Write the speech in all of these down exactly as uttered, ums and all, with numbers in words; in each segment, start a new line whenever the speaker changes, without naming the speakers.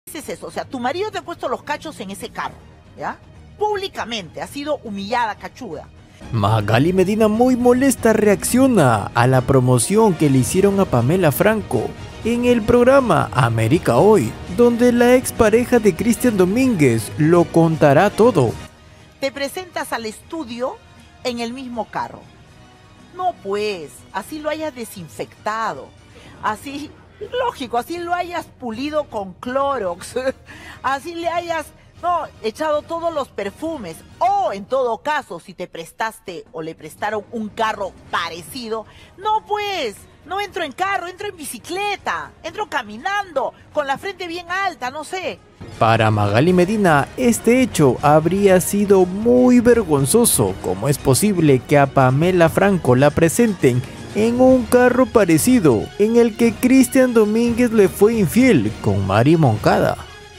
Es eso, o sea, tu marido te ha puesto los cachos en ese carro, ¿ya? Públicamente, ha sido humillada, cachuda.
Magali Medina, muy molesta, reacciona a la promoción que le hicieron a Pamela Franco en el programa América Hoy, donde la expareja de Cristian Domínguez lo contará todo.
Te presentas al estudio en el mismo carro. No pues, así lo hayas desinfectado, así... Lógico, así lo hayas pulido con Clorox, así le hayas, no, echado todos los perfumes, o en todo caso, si te prestaste o le prestaron un carro parecido, no pues, no entro en carro, entro en bicicleta, entro caminando, con la frente bien alta, no sé.
Para Magali Medina, este hecho habría sido muy vergonzoso. ¿Cómo es posible que a Pamela Franco la presenten en un carro parecido en el que Cristian Domínguez le fue infiel con Mari Moncada?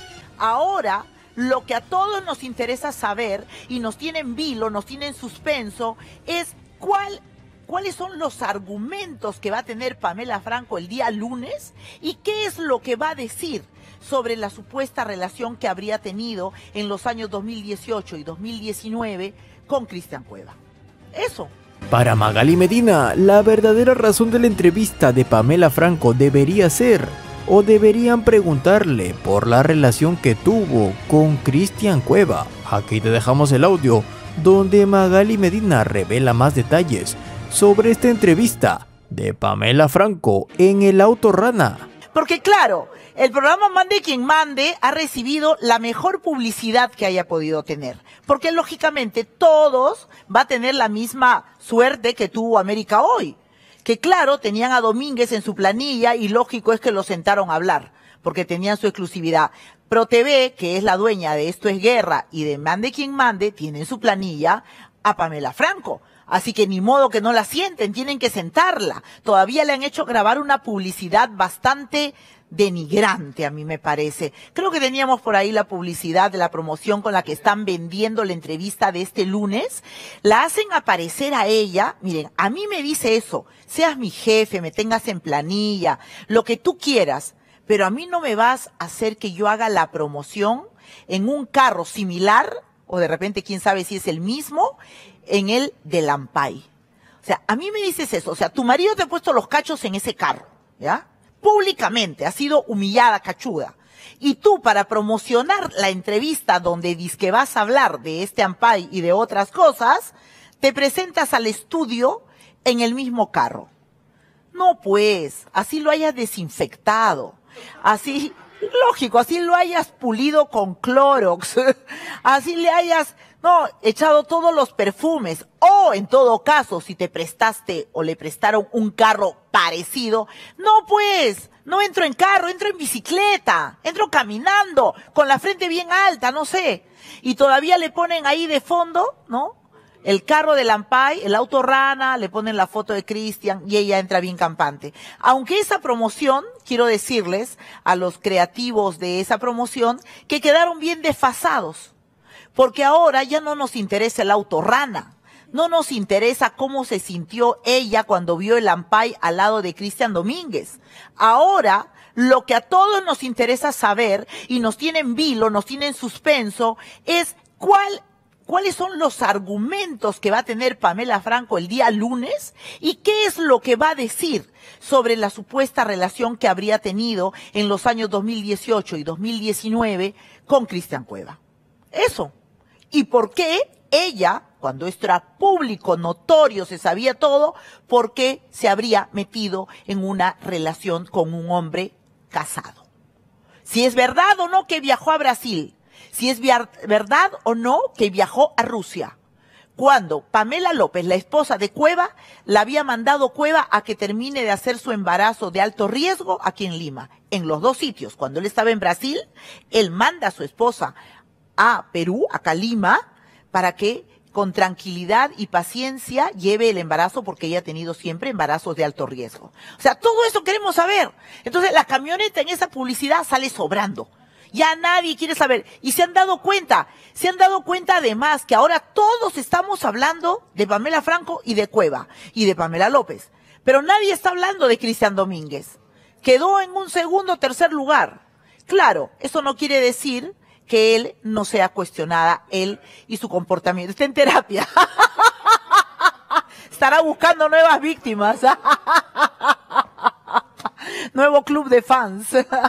Ahora, lo que a todos nos interesa saber y nos tiene en vilo, nos tiene en suspenso, es cuál, cuáles son los argumentos que va a tener Pamela Franco el día lunes y qué es lo que va a decir sobre la supuesta relación que habría tenido en los años dos mil dieciocho y dos mil diecinueve con Cristian Cueva. Eso.
Para Magali Medina, la verdadera razón de la entrevista de Pamela Franco debería ser, o deberían preguntarle, por la relación que tuvo con Cristian Cueva. Aquí te dejamos el audio donde Magali Medina revela más detalles sobre esta entrevista de Pamela Franco en El Auto Rana.
Porque claro, el programa Mande Quien Mande ha recibido la mejor publicidad que haya podido tener. Porque lógicamente todos va a tener la misma suerte que tuvo América Hoy. Que claro, tenían a Domínguez en su planilla y lógico es que lo sentaron a hablar, porque tenían su exclusividad. ProTV, que es la dueña de Esto es Guerra y de Mande Quien Mande, tiene en su planilla a Pamela Franco. Así que ni modo que no la sienten, tienen que sentarla. Todavía le han hecho grabar una publicidad bastante denigrante, a mí me parece. Creo que teníamos por ahí la publicidad de la promoción con la que están vendiendo la entrevista de este lunes. La hacen aparecer a ella. Miren, a mí me dice eso, seas mi jefe, me tengas en planilla, lo que tú quieras, pero a mí no me vas a hacer que yo haga la promoción en un carro similar, o de repente quién sabe si es el mismo, en el de Lampay. O sea, a mí me dices eso, o sea, tu marido te ha puesto los cachos en ese carro, ¿ya? Públicamente, ha sido humillada, cachuda. Y tú, para promocionar la entrevista donde dices que vas a hablar de este Ampay y de otras cosas, te presentas al estudio en el mismo carro. No pues, así lo hayas desinfectado, así, lógico, así lo hayas pulido con Clorox, así le hayas, no, echado todos los perfumes, o en todo caso, si te prestaste o le prestaron un carro parecido, no pues, no entro en carro, entro en bicicleta, entro caminando, con la frente bien alta, no sé, y todavía le ponen ahí de fondo, ¿no? El carro de Lampay, el Auto Rana, le ponen la foto de Cristian y ella entra bien campante. Aunque esa promoción, quiero decirles a los creativos de esa promoción, que quedaron bien desfasados. Porque ahora ya no nos interesa el Auto Rana. No nos interesa cómo se sintió ella cuando vio el Lampay al lado de Cristian Domínguez. Ahora, lo que a todos nos interesa saber y nos tiene en vilo, nos tiene en suspenso, es cuál ¿Cuáles son los argumentos que va a tener Pamela Franco el día lunes? ¿Y qué es lo que va a decir sobre la supuesta relación que habría tenido en los años dos mil dieciocho y dos mil diecinueve con Cristian Cueva? Eso. ¿Y por qué ella, cuando esto era público, notorio, se sabía todo, por qué se habría metido en una relación con un hombre casado? Si es verdad o no que viajó a Brasil. Si es verdad o no que viajó a Rusia, cuando Pamela López, la esposa de Cueva, la había mandado Cueva a que termine de hacer su embarazo de alto riesgo aquí en Lima. En los dos sitios, cuando él estaba en Brasil, él manda a su esposa a Perú, acá a Lima, para que con tranquilidad y paciencia lleve el embarazo, porque ella ha tenido siempre embarazos de alto riesgo. O sea, todo eso queremos saber. Entonces la camioneta en esa publicidad sale sobrando. Ya nadie quiere saber. Y se han dado cuenta, se han dado cuenta además que ahora todos estamos hablando de Pamela Franco y de Cueva y de Pamela López. Pero nadie está hablando de Cristian Domínguez. Quedó en un segundo o tercer lugar. Claro, eso no quiere decir que él no sea cuestionada, él y su comportamiento. Está en terapia. Estará buscando nuevas víctimas. Nuevo club de fans.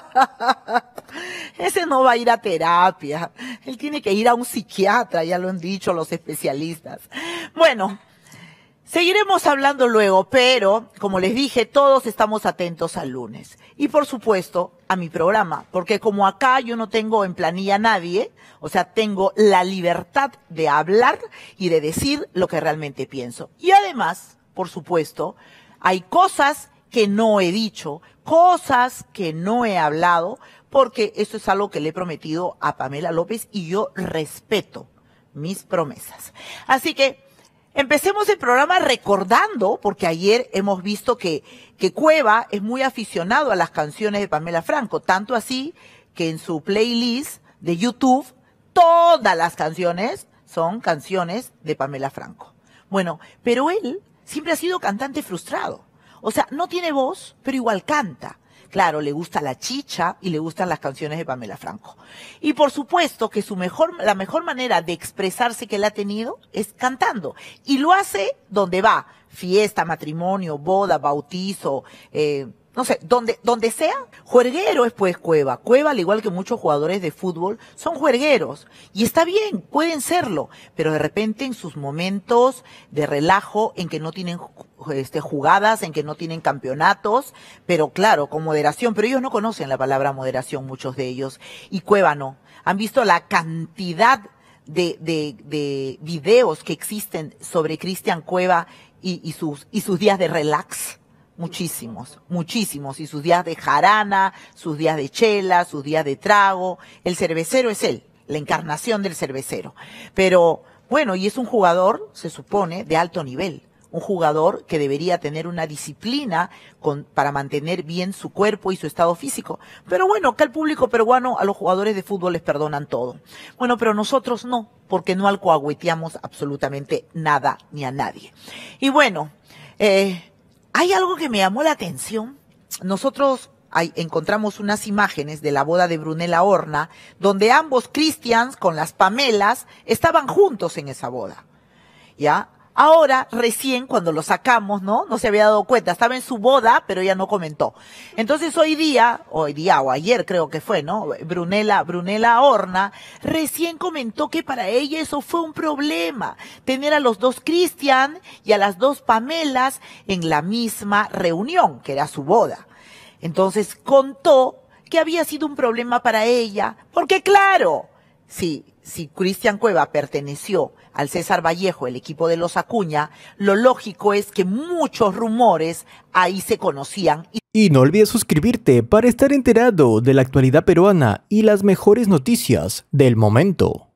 Ese no va a ir a terapia. Él tiene que ir a un psiquiatra, ya lo han dicho los especialistas. Bueno, seguiremos hablando luego, pero, como les dije, todos estamos atentos al lunes. Y por supuesto, a mi programa, porque como acá yo no tengo en planilla a nadie, o sea, tengo la libertad de hablar y de decir lo que realmente pienso. Y además, por supuesto, hay cosas que no he dicho, cosas que no he hablado, porque eso es algo que le he prometido a Pamela López y yo respeto mis promesas. Así que empecemos el programa recordando, porque ayer hemos visto que, que Cueva es muy aficionado a las canciones de Pamela Franco, tanto así que en su playlist de YouTube todas las canciones son canciones de Pamela Franco. Bueno, pero él siempre ha sido cantante frustrado. O sea, no tiene voz, pero igual canta. Claro, le gusta la chicha y le gustan las canciones de Pamela Franco. Y por supuesto que su mejor, la mejor manera de expresarse que él ha tenido es cantando. Y lo hace donde va. Fiesta, matrimonio, boda, bautizo, eh, no sé, donde, donde sea. Juerguero es pues Cueva. Cueva, al igual que muchos jugadores de fútbol, son juergueros. Y está bien, pueden serlo. Pero de repente en sus momentos de relajo, en que no tienen este, jugadas, en que no tienen campeonatos, pero claro, con moderación. Pero ellos no conocen la palabra moderación, muchos de ellos. Y Cueva no. Han visto la cantidad de, de, de videos que existen sobre Cristian Cueva y, y sus, y sus días de relax. Muchísimos, muchísimos. Y sus días de jarana, sus días de chela, sus días de trago. El cervecero es él, la encarnación del cervecero. Pero, bueno, y es un jugador, se supone, de alto nivel. Un jugador que debería tener una disciplina con, para mantener bien su cuerpo y su estado físico. Pero bueno, acá el público peruano a los jugadores de fútbol les perdonan todo. Bueno, pero nosotros no, porque no alcahueteamos absolutamente nada ni a nadie. Y bueno, eh... hay algo que me llamó la atención. Nosotros hay, encontramos unas imágenes de la boda de Brunella Horna, donde ambos Christians con las Pamelas estaban juntos en esa boda. ¿Ya? Ahora, recién, cuando lo sacamos, ¿no? No se había dado cuenta. Estaba en su boda, pero ella no comentó. Entonces, hoy día, hoy día o ayer creo que fue, ¿no? Brunella, Brunella Horna, recién comentó que para ella eso fue un problema. Tener a los dos Christian y a las dos Pamelas en la misma reunión, que era su boda. Entonces, contó que había sido un problema para ella. Porque claro, si, si Cristian Cueva perteneció al César Vallejo, el equipo de los Acuña, lo lógico es que muchos rumores ahí se conocían.
Y no olvides suscribirte para estar enterado de la actualidad peruana y las mejores noticias del momento.